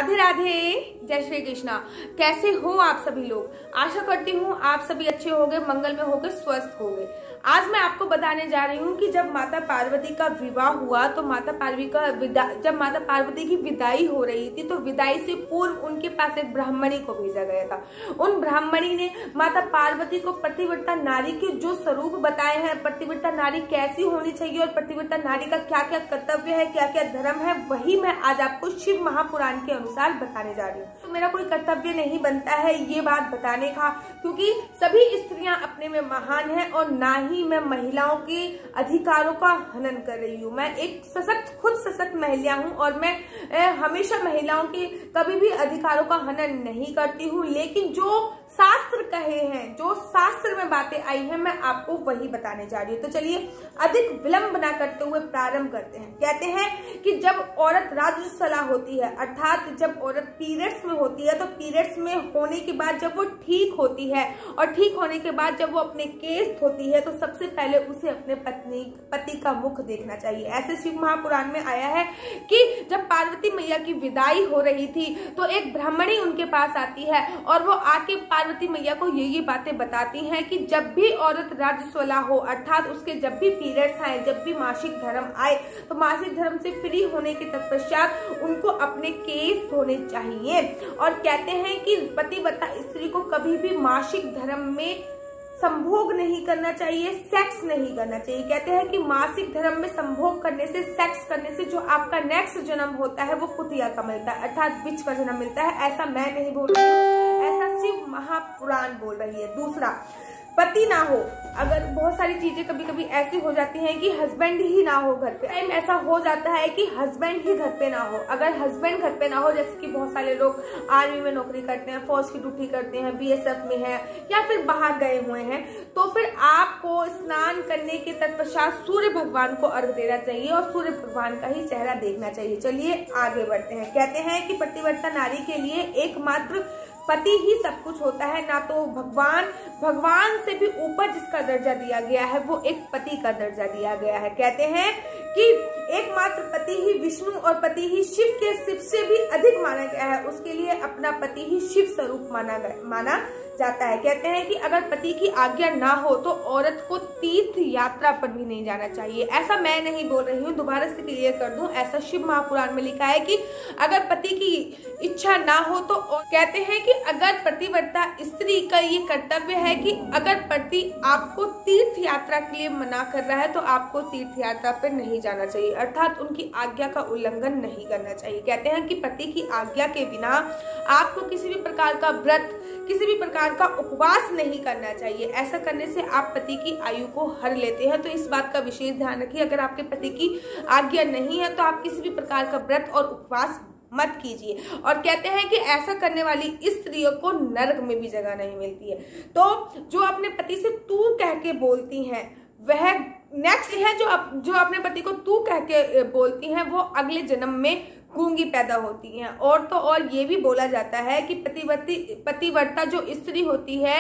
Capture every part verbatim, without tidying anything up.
राधे राधे, जय श्री कृष्णा। कैसे हो आप सभी लोग? आशा करती हूँ आप सभी अच्छे होंगे, मंगल में होंगे, स्वस्थ होंगे। आज मैं आपको बताने जा रही हूँ कि जब माता पार्वती का विवाह हुआ तो माता पार्वती का विदा जब माता पार्वती की विदाई हो रही थी तो विदाई से पूर्व उनके पास एक ब्राह्मणी को भेजा गया था। उन ब्राह्मणी ने माता पार्वती को पतिव्रता नारी के जो स्वरूप बताए हैं, पतिव्रता नारी कैसी होनी चाहिए और पतिव्रता नारी का क्या क्या कर्तव्य है, क्या क्या धर्म है, वही मैं आज आपको शिव महापुराण के अनुसार बताने जा रही हूँ। तो मेरा कोई कर्तव्य नहीं बनता है ये बात बताने का, क्योंकि सभी स्त्रियां अपने में महान हैं और ना ही मैं महिलाओं के अधिकारों का हनन कर रही हूँ। मैं एक सशक्त खुद सशक्त महिला हूँ और मैं ए, हमेशा महिलाओं के कभी भी अधिकारों का हनन नहीं करती हूँ, लेकिन जो शास्त्र कहे हैं, जो शास्त्र में बातें आई हैं, मैं आपको वही बताने जा रही हूँ। तो चलिए अधिक विलंब ना करते हुए प्रारंभ करते हैं। कहते हैं कि जब औरत राजस्वला होती है, अर्थात जब औरत पीरियड्स में होती है, तो पीरियड्स में होने के बाद जब वो ठीक होती है और ठीक होने के बाद जब वो अपने केस धोती है तो सबसे पहले उसे अपने पत्नी पति का मुख देखना चाहिए। ऐसे शिव महापुराण में आया है कि जब पार्वती मैया की विदाई हो रही थी तो एक ब्राह्मणी उनके पास आती है और वो आके पार्वती मैया को ये ये बातें बताती हैं कि जब भी औरत राजस्वला हो, अर्थात उसके जब भी पीरियड्स आए, जब भी मासिक धर्म आए, तो मासिक धर्म से फ्री होने के तत्पश्चात उनको अपने केस धोने चाहिए। और कहते हैं कि पतिव्रता स्त्री को कभी भी मासिक धर्म में संभोग नहीं करना चाहिए, सेक्स नहीं करना चाहिए। कहते हैं कि मासिक धर्म में संभोग करने से, सेक्स करने से जो आपका नेक्स्ट जन्म होता है वो कुतिया का मिलता है, अर्थात बिच का जन्म मिलता है। ऐसा मैं नहीं बोल रही हूँ, ऐसा शिव महापुराण बोल रही है। दूसरा, पति ना हो। अगर बहुत सारी चीजें कभी कभी ऐसी हो जाती हैं कि हस्बैंड ही ना हो घर पे, टाइम ऐसा हो जाता है कि हस्बैंड ही घर पे ना हो। अगर हस्बैंड घर पे ना हो, जैसे कि बहुत सारे लोग आर्मी में नौकरी करते हैं, फौज की ड्यूटी करते हैं, बीएसएफ में है या फिर बाहर गए हुए हैं, तो फिर आपको स्नान करने के तत्पश्चात सूर्य भगवान को अर्घ देना चाहिए और सूर्य भगवान का ही चेहरा देखना चाहिए। चलिए आगे बढ़ते हैं। कहते हैं कि पतिव्रता नारी के लिए एकमात्र पति ही सब कुछ होता है, ना तो भगवान भगवान से भी ऊपर जिसका दर्जा दिया गया है वो एक पति का दर्जा दिया गया है। कहते हैं कि एकमात्र पति ही विष्णु और पति ही शिव के शिव से भी अधिक माना गया है, उसके लिए अपना पति ही शिव स्वरूप माना माना जाता है। कहते हैं कि अगर पति की आज्ञा ना हो तो औरत को तीर्थ यात्रा पर भी नहीं जाना चाहिए। ऐसा मैं नहीं बोल रही हूँ, दोबारा से क्लियर कर दूं, ऐसा शिव महापुराण में लिखा है कि अगर पति की इच्छा ना हो तो, कहते हैं कि अगर पतिव्रता स्त्री का ये कर्तव्य है कि अगर पति आपको तीर्थ यात्रा के लिए मना कर रहा है तो आपको तीर्थ यात्रा पर नहीं जाना चाहिए, अर्थात उनकी आज्ञा का उल्लंघन नहीं करना चाहिए। कहते हैं कि पति की आज्ञा के बिना आपको किसी भी प्रकार का व्रत, किसी भी प्रकार का उपवास नहीं करना चाहिए। ऐसा करने से आप पति की आयु को हर लेते हैं, तो इस बात का विशेष ध्यान रखिए। अगर आपके पति की आज्ञा नहीं है तो आप किसी भी प्रकार का व्रत और उपवास मत कीजिए। और कहते हैं कि ऐसा करने वाली स्त्रियों को नरक में भी जगह नहीं मिलती है। तो जो अपने पति से तू कह के बोलती हैं वह नेक्स्ट है, जो अप, जो अपने पति को तू कह के बोलती हैं वो अगले जन्म में गूंगी पैदा होती हैं। और तो और ये भी बोला जाता है कि पतिव्रती पतिव्रता जो स्त्री होती है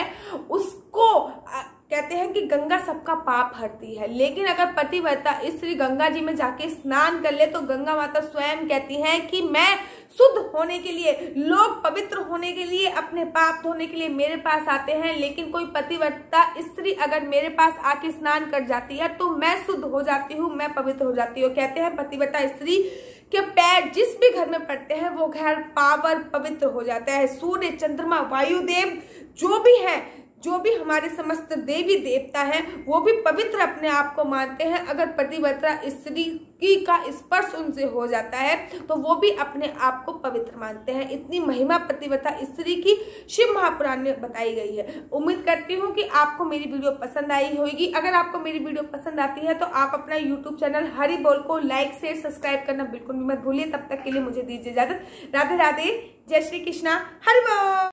उसको कहते हैं कि गंगा सबका पाप हरती है, लेकिन अगर पतिव्रता स्त्री गंगा जी में जाके स्नान कर ले तो गंगा माता स्वयं कहती हैं कि मैं शुद्ध होने के लिए, लोग पवित्र होने के लिए, अपने पाप धोने के लिए मेरे पास आते हैं, लेकिन कोई पतिव्रता स्त्री अगर मेरे पास आके स्नान कर जाती है तो मैं शुद्ध हो जाती हूँ, मैं पवित्र हो जाती हूँ। कहते हैं पतिव्रता स्त्री के पैर जिस भी घर में पड़ते हैं वो घर पावर पवित्र हो जाता है। सूर्य, चंद्रमा, वायुदेव जो भी हैं, जो भी हमारे समस्त देवी देवता हैं वो भी पवित्र अपने आप को मानते हैं। अगर पतिव्रता स्त्री की का स्पर्श उनसे हो जाता है तो वो भी अपने आप को पवित्र मानते हैं। इतनी महिमा पतिव्रता स्त्री की शिव महापुराण में बताई गई है। उम्मीद करती हूँ कि आपको मेरी वीडियो पसंद आई होगी। अगर आपको मेरी वीडियो पसंद आती है तो आप अपना यूट्यूब चैनल हरि बोल को लाइक शेयर सब्सक्राइब करना बिल्कुल भी मत भूलिए। तब तक के लिए मुझे दीजिए इजाजत। राधे राधे, जय श्री कृष्णा, हरि बोल।